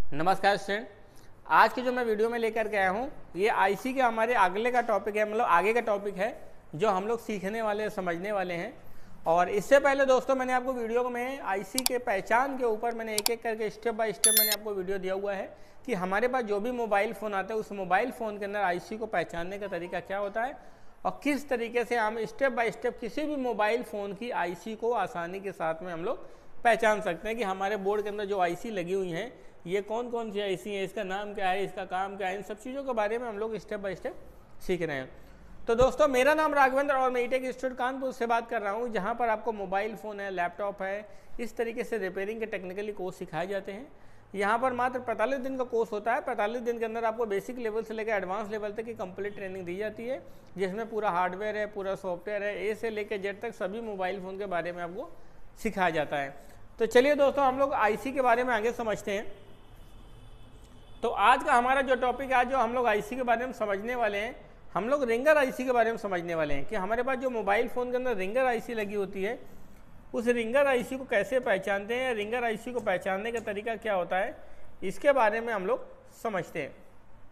नमस्कार स्टूडेंट। आज की जो मैं वीडियो में लेकर के आया हूँ ये आईसी के हमारे अगले का टॉपिक है, मतलब आगे का टॉपिक है जो हम लोग सीखने वाले समझने वाले हैं। और इससे पहले दोस्तों मैंने आपको वीडियो में आईसी के पहचान के ऊपर मैंने एक एक करके स्टेप बाय स्टेप मैंने आपको वीडियो दिया हुआ है कि हमारे पास जो भी मोबाइल फ़ोन आता है उस मोबाइल फ़ोन के अंदर आईसी को पहचानने का तरीका क्या होता है और किस तरीके से हम स्टेप बाय स्टेप किसी भी मोबाइल फ़ोन की आईसी को आसानी के साथ में हम लोग पहचान सकते हैं कि हमारे बोर्ड के अंदर जो आईसी लगी हुई हैं ये कौन कौन सी आईसी है, इसका नाम क्या है, इसका काम क्या है, इन सब चीज़ों के बारे में हम लोग स्टेप बाय स्टेप सीख रहे हैं। तो दोस्तों मेरा नाम राघवेंद्र और मैं ईटेक इंस्टीट्यूट कानपुर से बात कर रहा हूँ, जहाँ पर आपको मोबाइल फ़ोन है, लैपटॉप है, इस तरीके से रिपेयरिंग के टेक्निकली कोर्स सिखाए जाते हैं। यहाँ पर मात्र 45 दिन का कोर्स होता है। 45 दिन के अंदर आपको बेसिक लेवल से लेकर एडवांस लेवल तक की कंप्लीट ट्रेनिंग दी जाती है, जिसमें पूरा हार्डवेयर है, पूरा सॉफ्टवेयर है, ए से लेकर जेड तक सभी मोबाइल फ़ोन के बारे में आपको सिखाया जाता है। तो चलिए दोस्तों हम लोग आईसी के बारे में आगे समझते हैं। तो आज का हमारा जो टॉपिक है, जो हम लोग आईसी के बारे में समझने वाले हैं, हम लोग रिंगर आईसी के बारे में समझने वाले हैं कि हमारे पास जो मोबाइल फ़ोन के अंदर रिंगर आईसी लगी होती है उस रिंगर आईसी को कैसे पहचानते हैं, रिंगर आईसी को पहचानने का तरीका क्या होता है, इसके बारे में हम लोग समझते हैं।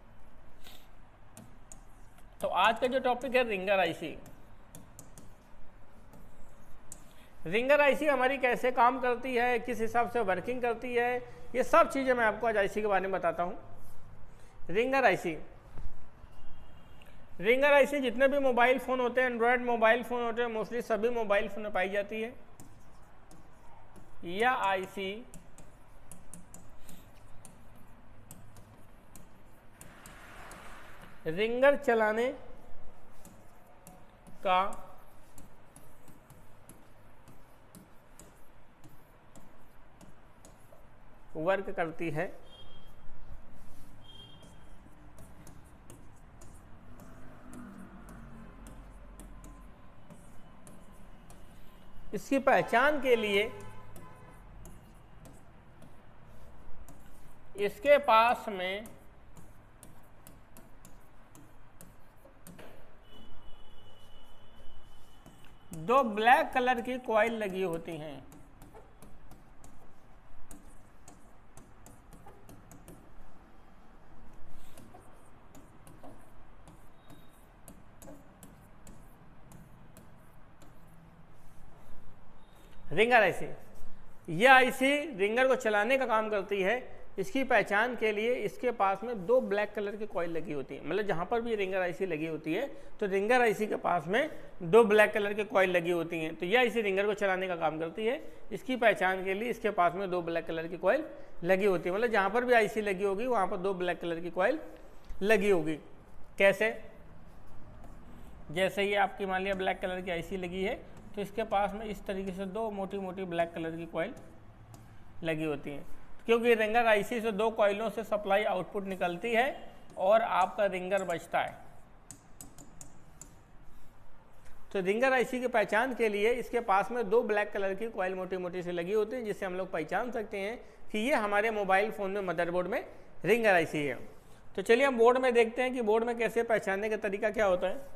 तो आज का जो टॉपिक है रिंगर आईसी। रिंगर आईसी हमारी कैसे काम करती है, किस हिसाब से वर्किंग करती है, ये सब चीज़ें मैं आपको आज आईसी के बारे में बताता हूँ। रिंगर आईसी, रिंगर आईसी जितने भी मोबाइल फ़ोन होते हैं, एंड्रॉयड मोबाइल फ़ोन होते हैं, मोस्टली सभी मोबाइल फ़ोन में पाई जाती है। यह आईसी रिंगर चलाने का वर्क करती है। इसकी पहचान के लिए इसके पास में दो ब्लैक कलर की कॉइल लगी होती हैं। रिंगर आईसी, यह आईसी रिंगर को चलाने का काम करती है। इसकी पहचान के लिए इसके पास में दो ब्लैक कलर की कॉइल लगी होती है, मतलब जहाँ पर भी रिंगर आईसी लगी होती है तो रिंगर आईसी के पास में दो ब्लैक कलर की कॉइल लगी होती हैं। तो यह आईसी रिंगर को चलाने का काम करती है। इसकी पहचान के लिए इसके पास में दो ब्लैक कलर की कॉइल लगी होती है, मतलब जहाँ पर भी आईसी लगी होगी वहाँ पर दो ब्लैक कलर की कॉइल लगी होगी। कैसे? जैसे ये आपकी मान लिया ब्लैक कलर की आईसी लगी है तो इसके पास में इस तरीके से दो मोटी मोटी ब्लैक कलर की कॉइल लगी होती हैं, क्योंकि रिंगर आईसी से दो कॉइलों से सप्लाई आउटपुट निकलती है और आपका रिंगर बजता है। तो रिंगर आईसी की पहचान के लिए इसके पास में दो ब्लैक कलर की कॉइल मोटी मोटी से लगी होती है, जिससे हम लोग पहचान सकते हैं कि ये हमारे मोबाइल फ़ोन में मदरबोर्ड में रिंगर आईसी है। तो चलिए हम बोर्ड में देखते हैं कि बोर्ड में कैसे पहचानने का तरीका क्या होता है।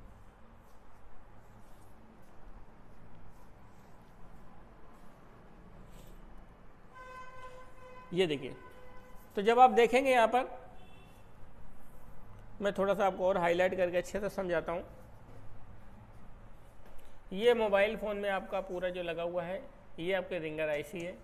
ये देखिए, तो जब आप देखेंगे यहाँ पर मैं थोड़ा सा आपको और हाईलाइट करके अच्छे से समझाता हूँ। ये मोबाइल फ़ोन में आपका पूरा जो लगा हुआ है ये आपके रिंगर आईसी है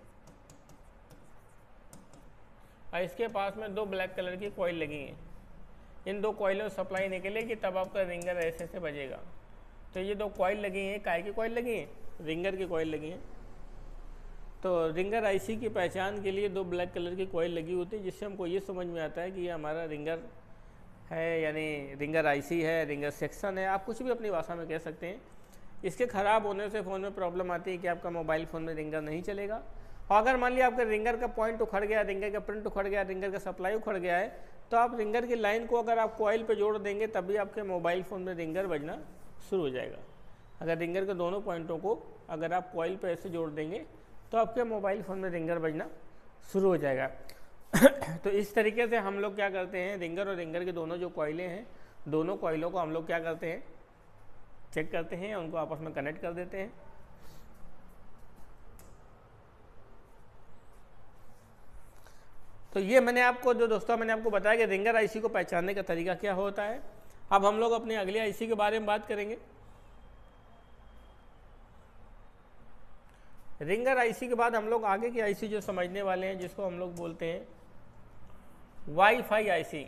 और इसके पास में दो ब्लैक कलर की कॉइल लगी हैं। इन दो कॉइलों से सप्लाई निकलेगी तब आपका रिंगर ऐसे से बजेगा। तो ये दो कॉइल लगी हैं, काय की कॉइल लगी हैं? रिंगर की कॉइल लगी हैं। तो रिंगर आईसी की पहचान के लिए दो ब्लैक कलर की कॉइल लगी होती है, जिससे हमको ये समझ में आता है कि ये हमारा रिंगर है, यानी रिंगर आईसी है, रिंगर सेक्शन है, आप कुछ भी अपनी भाषा में कह सकते हैं। इसके ख़राब होने से फ़ोन में प्रॉब्लम आती है कि आपका मोबाइल फ़ोन में रिंगर नहीं चलेगा। और अगर मान लिया आपका रिंगर का पॉइंट उखड़ गया, रिंगर का प्रिंट उखड़ गया, रिंगर का सप्लाई उखड़ गया है, तो आप रिंगर की लाइन को अगर आप कॉइल पर जोड़ देंगे तभी आपके मोबाइल फ़ोन में रिंगर बजना शुरू हो जाएगा। अगर रिंगर के दोनों पॉइंटों को अगर आप कॉइल पर ऐसे जोड़ देंगे तो आपके मोबाइल फ़ोन में रिंगर बजना शुरू हो जाएगा। तो इस तरीके से हम लोग क्या करते हैं, रिंगर और रिंगर के दोनों जो कॉइलें हैं, दोनों कॉइलों को हम लोग क्या करते हैं, चेक करते हैं, उनको आपस में कनेक्ट कर देते हैं। तो ये मैंने आपको जो दोस्तों मैंने आपको बताया कि रिंगर आईसी को पहचानने का तरीका क्या होता है। अब हम लोग अपनी अगली आईसी के बारे में बात करेंगे। रिंगर आईसी के बाद हम लोग आगे की आईसी जो समझने वाले हैं, जिसको हम लोग बोलते हैं वाईफाई आईसी।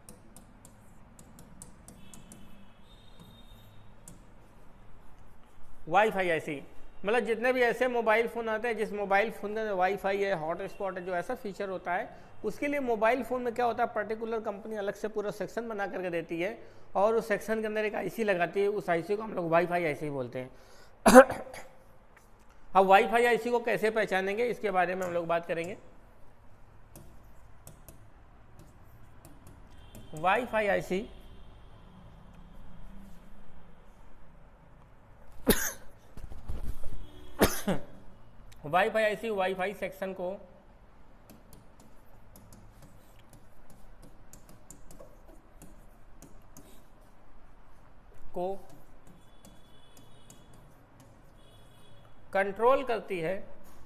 वाईफाई आईसी मतलब जितने भी ऐसे मोबाइल फ़ोन आते हैं जिस मोबाइल फ़ोन का वाईफाई है, हॉटस्पॉट है, जो ऐसा फीचर होता है, उसके लिए मोबाइल फ़ोन में क्या होता है, पर्टिकुलर कंपनी अलग से पूरा सेक्शन बना करके देती है और उस सेक्शन के अंदर एक आईसी लगाती है। उस आईसी को हम लोग वाईफाई आईसी बोलते हैं। अब वाईफाई आईसी को कैसे पहचानेंगे, इसके बारे में हम लोग बात करेंगे। Wifi IC wifi IC wifi section को कंट्रोल करती है।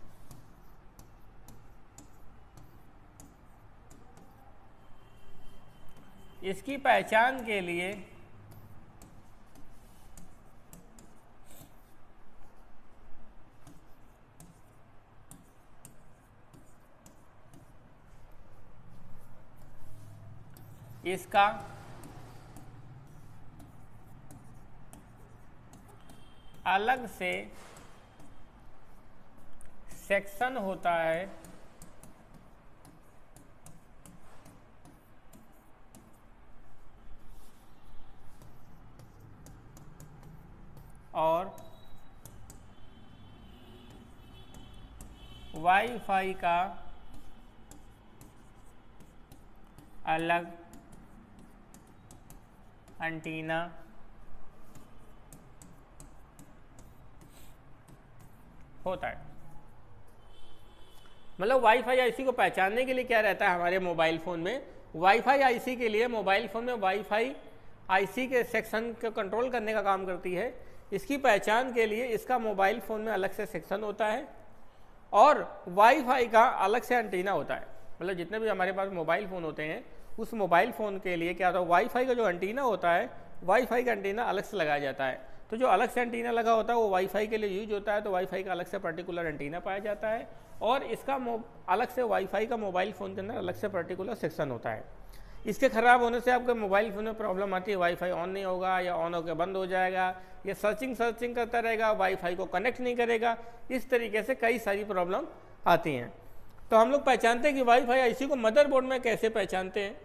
इसकी पहचान के लिए इसका अलग से सेक्शन होता है और वाईफाई का अलग एंटीना होता है। मतलब वाईफाई आईसी को पहचानने के लिए क्या रहता है हमारे मोबाइल फ़ोन में, वाईफाई आईसी के लिए मोबाइल फ़ोन में वाईफाई आईसी के सेक्शन को कंट्रोल करने का काम करती है। इसकी पहचान के लिए इसका मोबाइल फ़ोन में अलग से सेक्शन होता है और वाईफाई का अलग से एंटीना होता है। मतलब जितने भी हमारे पास मोबाइल फ़ोन होते हैं उस मोबाइल फ़ोन के लिए क्या होता है, वाईफाई का जो एंटीना होता है, वाईफाई का एंटीना अलग से लगाया जाता है। तो जो अलग से एंटीना लगा होता है वो वाईफाई के लिए यूज होता है, तो वाईफाई का अलग से पर्टिकुलर एंटीना पाया जाता है और इसका अलग से वाईफाई का मोबाइल फ़ोन के अंदर अलग से पर्टिकुलर सेक्शन होता है। इसके ख़राब होने से आपके मोबाइल फ़ोन में प्रॉब्लम आती है, वाईफाई ऑन नहीं होगा या ऑन होकर बंद हो जाएगा, या सर्चिंग करता रहेगा, वाईफाई को कनेक्ट नहीं करेगा। इस तरीके से कई सारी प्रॉब्लम आती हैं। तो हम लोग पहचानते हैं कि वाईफाई आईसी को मदरबोर्ड में कैसे पहचानते हैं।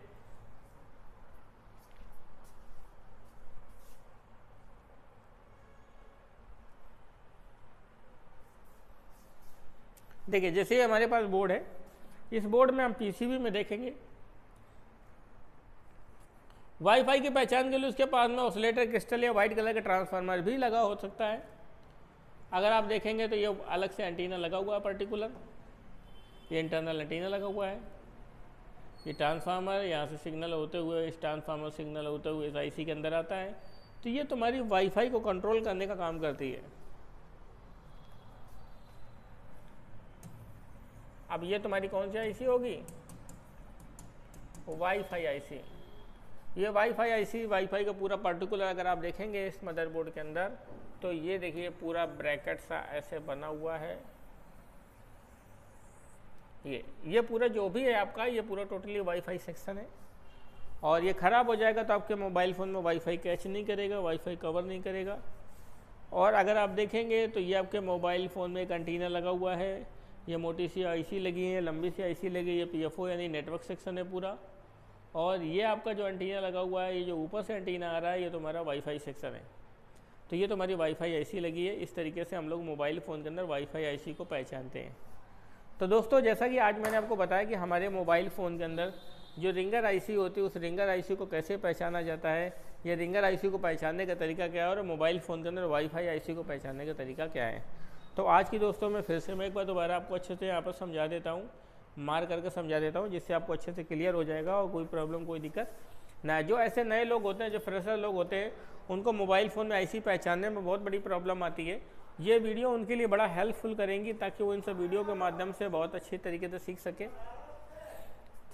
देखिए जैसे हमारे पास बोर्ड है, इस बोर्ड में हम पीसीबी में देखेंगे वाईफाई की पहचान के लिए उसके पास में ऑसिलेटर क्रिस्टल या वाइट कलर का ट्रांसफार्मर भी लगा हो सकता है। अगर आप देखेंगे तो ये अलग से एंटीना लगा हुआ है पर्टिकुलर, ये इंटरनल एंटीना लगा हुआ है, ये ट्रांसफार्मर यहाँ से सिग्नल होते हुए इस ट्रांसफार्मर सिग्नल होते हुए इस आईसी के अंदर आता है। तो ये तुम्हारी वाईफाई को कंट्रोल करने का काम करती है। अब ये तुम्हारी कौन सी आईसी होगी, वाईफाई आईसी। ये वाईफाई आईसी वाईफाई का पूरा पर्टिकुलर अगर आप देखेंगे इस मदरबोर्ड के अंदर, तो ये देखिए पूरा ब्रैकेट सा ऐसे बना हुआ है। ये पूरा जो भी है आपका, ये पूरा टोटली वाईफाई सेक्शन है। और ये ख़राब हो जाएगा तो आपके मोबाइल फ़ोन में वाईफाई कैच नहीं करेगा, वाईफाई कवर नहीं करेगा। और अगर आप देखेंगे तो ये आपके मोबाइल फ़ोन में एक एंटीना लगा हुआ है, ये मोटी सी आईसी लगी है, लंबी सी आईसी लगी है, ये पीएफओ यानी नेटवर्क सेक्शन है पूरा। और ये आपका जो एंटीना लगा हुआ है, ये जो ऊपर से एंटीना आ रहा है, ये तुम्हारा वाईफाई सेक्शन है। तो ये तुम्हारी वाईफाई आईसी लगी है। इस तरीके से हम लोग मोबाइल फ़ोन के अंदर वाईफाई आईसी को पहचानते हैं। तो दोस्तों जैसा कि आज मैंने आपको बताया कि हमारे मोबाइल फ़ोन के अंदर जो रिंगर आईसी होती है, उस रिंगर आईसी को कैसे पहचाना जाता है, ये रिंगर आईसी को पहचानने का तरीका क्या है, और मोबाइल फ़ोन के अंदर वाईफाई आईसी को पहचानने का तरीका क्या है। तो आज की दोस्तों मैं फिर से एक बार दोबारा आपको अच्छे से यहाँ पर समझा देता हूँ, मार करके समझा देता हूँ, जिससे आपको अच्छे से क्लियर हो जाएगा और कोई प्रॉब्लम कोई दिक्कत ना। जो ऐसे नए लोग होते हैं, जो फ्रेशर लोग होते हैं, उनको मोबाइल फ़ोन में आईसी पहचानने में बहुत बड़ी प्रॉब्लम आती है। ये वीडियो उनके लिए बड़ा हेल्पफुल करेंगी ताकि वो इन सब वीडियो के माध्यम से बहुत अच्छी तरीके से सीख सकें।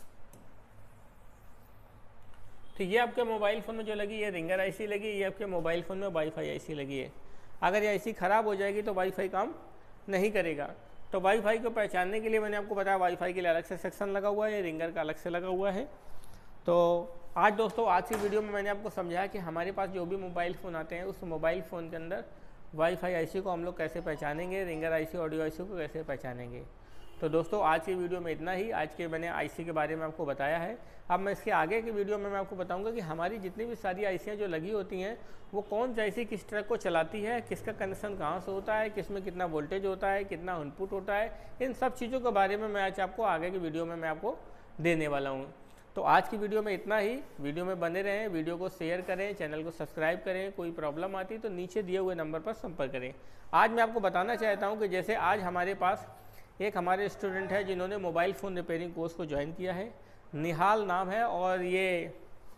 तो ये आपके मोबाइल फ़ोन में जो लगी है रिंगर आईसी लगी, ये आपके मोबाइल फ़ोन में वाईफाई आईसी लगी है। अगर ये आईसी ख़राब हो जाएगी तो वाईफाई काम नहीं करेगा। तो वाईफाई को पहचानने के लिए मैंने आपको बताया वाईफाई के लिए अलग से सेक्शन लगा हुआ है, रिंगर का अलग से लगा हुआ है। तो आज दोस्तों आज की वीडियो में मैंने आपको समझाया कि हमारे पास जो भी मोबाइल फ़ोन आते हैं उस मोबाइल फ़ोन के अंदर वाईफाई आईसी को हम लोग कैसे पहचानेंगे, रिंगर आईसी, ऑडियो आईसी को कैसे पहचानेंगे। तो दोस्तों आज की वीडियो में इतना ही। आज के मैंने आईसी के बारे में आपको बताया है। अब मैं इसके आगे की वीडियो में मैं आपको बताऊंगा कि हमारी जितनी भी सारी आईसियाँ जो लगी होती हैं वो कौन सी आईसी किस ट्रक को चलाती है, किसका कनेक्शन कहाँ से होता है, किस में कितना वोल्टेज होता है, कितना इनपुट होता है, इन सब चीज़ों के बारे में मैं आज आपको आगे की वीडियो में मैं आपको देने वाला हूँ। तो आज की वीडियो में इतना ही। वीडियो में बने रहें, वीडियो को शेयर करें, चैनल को सब्सक्राइब करें। कोई प्रॉब्लम आती तो नीचे दिए हुए नंबर पर संपर्क करें। आज मैं आपको बताना चाहता हूँ कि जैसे आज हमारे पास एक हमारे स्टूडेंट है जिन्होंने मोबाइल फ़ोन रिपेयरिंग कोर्स को ज्वाइन किया है, निहाल नाम है, और ये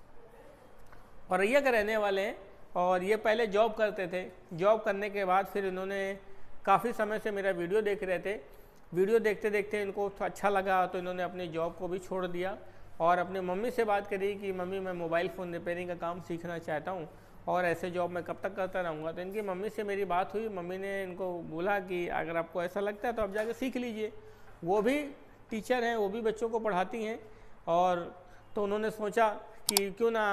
औरैया के रहने वाले हैं। और ये पहले जॉब करते थे। जॉब करने के बाद फिर इन्होंने काफ़ी समय से मेरा वीडियो देख रहे थे। वीडियो देखते देखते इनको अच्छा लगा तो इन्होंने अपनी जॉब को भी छोड़ दिया और अपने मम्मी से बात करी कि मम्मी मैं मोबाइल फ़ोन रिपेयरिंग का काम सीखना चाहता हूँ और ऐसे जॉब मैं कब तक करता रहूँगा। तो इनकी मम्मी से मेरी बात हुई। मम्मी ने इनको बोला कि अगर आपको ऐसा लगता है तो आप जाके सीख लीजिए। वो भी टीचर हैं, वो भी बच्चों को पढ़ाती हैं। और तो उन्होंने सोचा कि क्यों ना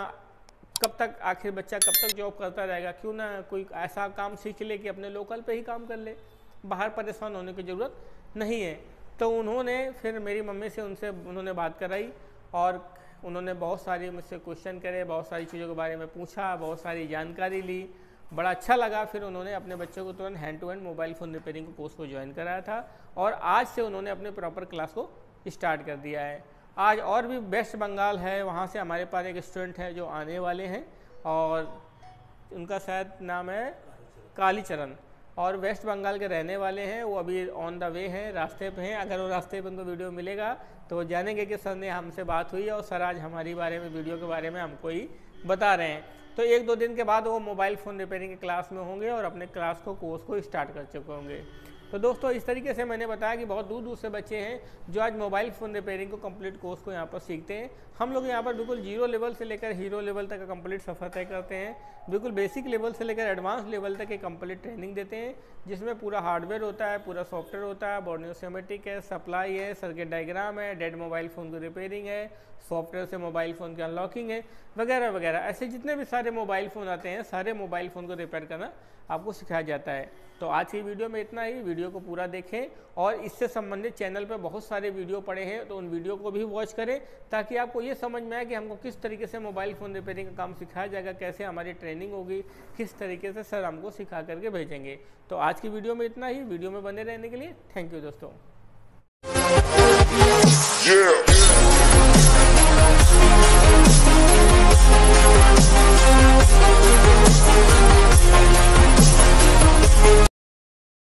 कब तक आखिर बच्चा कब तक जॉब करता रहेगा, क्यों ना कोई ऐसा काम सीख ले कि अपने लोकल पे ही काम कर ले, बाहर परेशान होने की ज़रूरत नहीं है। तो उन्होंने फिर मेरी मम्मी से उन्होंने बात कराई और उन्होंने बहुत सारी मुझसे क्वेश्चन करे, बहुत सारी चीज़ों के बारे में पूछा, बहुत सारी जानकारी ली। बड़ा अच्छा लगा। फिर उन्होंने अपने बच्चों को तुरंत hand to hand mobile phone repairing course को ज्वाइन कराया था और आज से उन्होंने अपने प्रॉपर क्लास को स्टार्ट कर दिया है। आज और भी वेस्ट बंगाल है, वहाँ से हमारे पास एक स्टूडेंट है जो आने वाले हैं और उनका शायद नाम है कालीचरण, और वेस्ट बंगाल के रहने वाले हैं। वो अभी ऑन द वे हैं, रास्ते पे हैं। अगर वो रास्ते पे उनको वीडियो मिलेगा तो वो जानेंगे कि सर ने हमसे बात हुई है और सर आज हमारी बारे में वीडियो के बारे में हमको ही बता रहे हैं। तो 1-2 दिन के बाद वो मोबाइल फ़ोन रिपेयरिंग की क्लास में होंगे और अपने क्लास को कोर्स को स्टार्ट कर चुके होंगे। तो दोस्तों इस तरीके से मैंने बताया कि बहुत दूर दूर से बच्चे हैं जो आज मोबाइल फ़ोन रिपेयरिंग को कंप्लीट कोर्स को यहाँ पर सीखते हैं। हम लोग यहाँ पर बिल्कुल 0 लेवल से लेकर हीरो लेवल तक का कंप्लीट सफ़र तय करते हैं। बिल्कुल बेसिक लेवल से लेकर एडवांस लेवल तक की कंप्लीट ट्रेनिंग देते हैं, जिसमें पूरा हार्डवेयर होता है, पूरा सॉफ्टवेयर होता है, बोर्ड सिमेटिक है, सप्लाई है, सर्किट डायग्राम है, डेड मोबाइल फ़ोन की रिपेयरिंग है, सॉफ्टवेयर से मोबाइल फ़ोन की अनलॉकिंग है, वगैरह वगैरह। ऐसे जितने भी सारे मोबाइल फ़ोन आते हैं सारे मोबाइल फ़ोन को रिपेयर करना आपको सिखाया जाता है। तो आज की वीडियो में इतना ही। वीडियो को पूरा देखें और इससे संबंधित चैनल पर बहुत सारे वीडियो पड़े हैं तो उन वीडियो को भी वॉच करें ताकि आपको ये समझ में आए कि हमको किस तरीके से मोबाइल फ़ोन रिपेयरिंग का काम सिखाया जाएगा, कैसे हमारी ट्रेनिंग होगी, किस तरीके से सर हमको सिखा करके भेजेंगे। तो आज की वीडियो में इतना ही। वीडियो में बने रहने के लिए थैंक यू दोस्तों।